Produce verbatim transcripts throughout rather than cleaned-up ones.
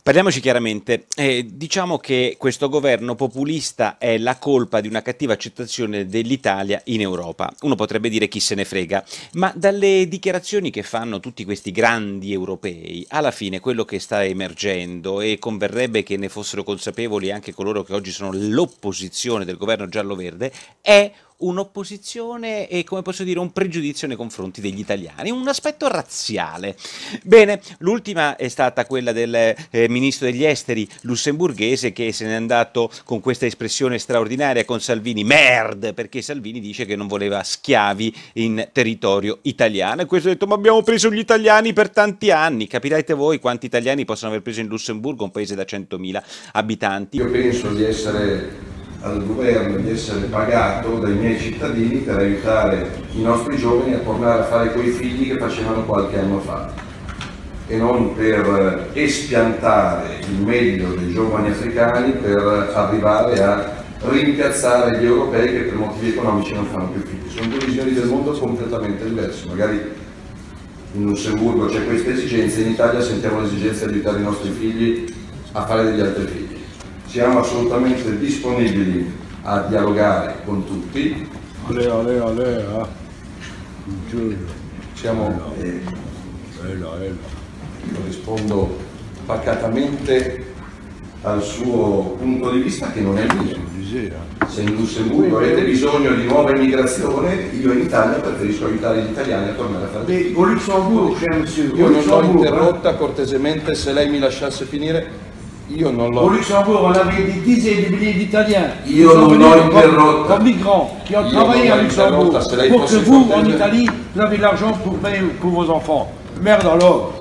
Parliamoci chiaramente, eh, diciamo che questo governo populista è la colpa di una cattiva accettazione dell'Italia in Europa. Uno potrebbe dire chi se ne frega, ma dalle dichiarazioni che fanno tutti questi grandi europei, alla fine quello che sta emergendo, e converrebbe che ne fossero consapevoli anche coloro che oggi sono l'opposizione del governo giallo-verde, è un'opposizione e, come posso dire, un pregiudizio nei confronti degli italiani, un aspetto razziale. Bene, l'ultima è stata quella del eh, ministro degli esteri lussemburghese, che se n'è andato con questa espressione straordinaria con Salvini, merd, perché Salvini dice che non voleva schiavi in territorio italiano, e questo ha detto: ma abbiamo preso gli italiani per tanti anni. Capirete voi quanti italiani possono aver preso in Lussemburgo, un paese da centomila abitanti. Io penso di essere al governo, di essere pagato dai miei cittadini per aiutare i nostri giovani a tornare a fare quei figli che facevano qualche anno fa, e non per espiantare il meglio dei giovani africani per arrivare a rimpiazzare gli europei che per motivi economici non fanno più figli. Sono due visioni del mondo completamente diverse. Magari in Lussemburgo c'è questa esigenza, in Italia sentiamo l'esigenza di aiutare i nostri figli a fare degli altri figli. Siamo assolutamente disponibili a dialogare con tutti. Ale, ale, ale, eh. Siamo, eh, eh, rispondo pacatamente al suo punto di vista, che non è il mio. Se in Lussemburgo avete bisogno di nuova immigrazione, io in Italia preferisco aiutare gli italiani a tornare a fare. Au Luxembourg, cher monsieur. Io non l'ho interrotta, cortesemente, se lei mi lasciasse finire. Io non l'ho. Au Luxembourg, on avait des dizaines de milliers d'Italiens. Io non l'ho interrotta. Comme migrants qui ont Io travaillé non à l'ho Luxembourg interrotta, se lei pour que fosse vous, en cortese. Italie, vous avez l'argent pour payer pour vos enfants. Merde alors.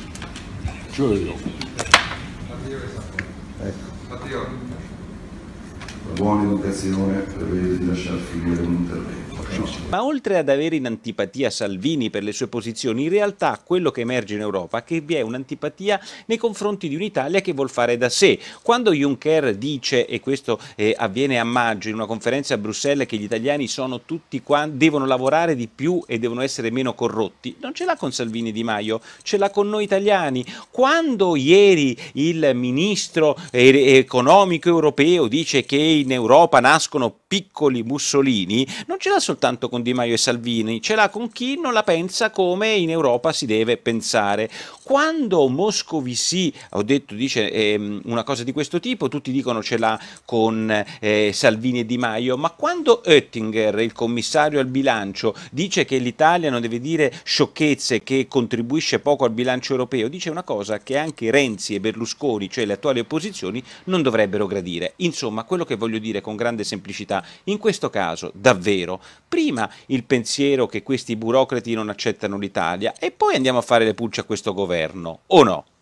La buona educazione prevede di lasciar finire un intervento. Ma oltre ad avere in antipatia Salvini per le sue posizioni, in realtà quello che emerge in Europa è che vi è un'antipatia nei confronti di un'Italia che vuol fare da sé. Quando Juncker dice, e questo eh, avviene a maggio in una conferenza a Bruxelles, che gli italiani sono tutti qua, devono lavorare di più e devono essere meno corrotti, non ce l'ha con Salvini Di Maio, ce l'ha con noi italiani. Quando ieri il ministro eh, economico europeo dice che in Europa nascono piccoli Mussolini, non ce l'ha soltanto con Di Maio e Salvini, ce l'ha con chi non la pensa come in Europa si deve pensare. Quando Moscovici, ho detto, dice eh, una cosa di questo tipo, tutti dicono ce l'ha con eh, Salvini e Di Maio, ma quando Oettinger, il commissario al bilancio, dice che l'Italia non deve dire sciocchezze, che contribuisce poco al bilancio europeo, dice una cosa che anche Renzi e Berlusconi, cioè le attuali opposizioni, non dovrebbero gradire. Insomma, quello che voglio dire con grande semplicità, in questo caso, davvero, prima il pensiero che questi burocrati non accettano l'Italia e poi andiamo a fare le pulce a questo governo, o no?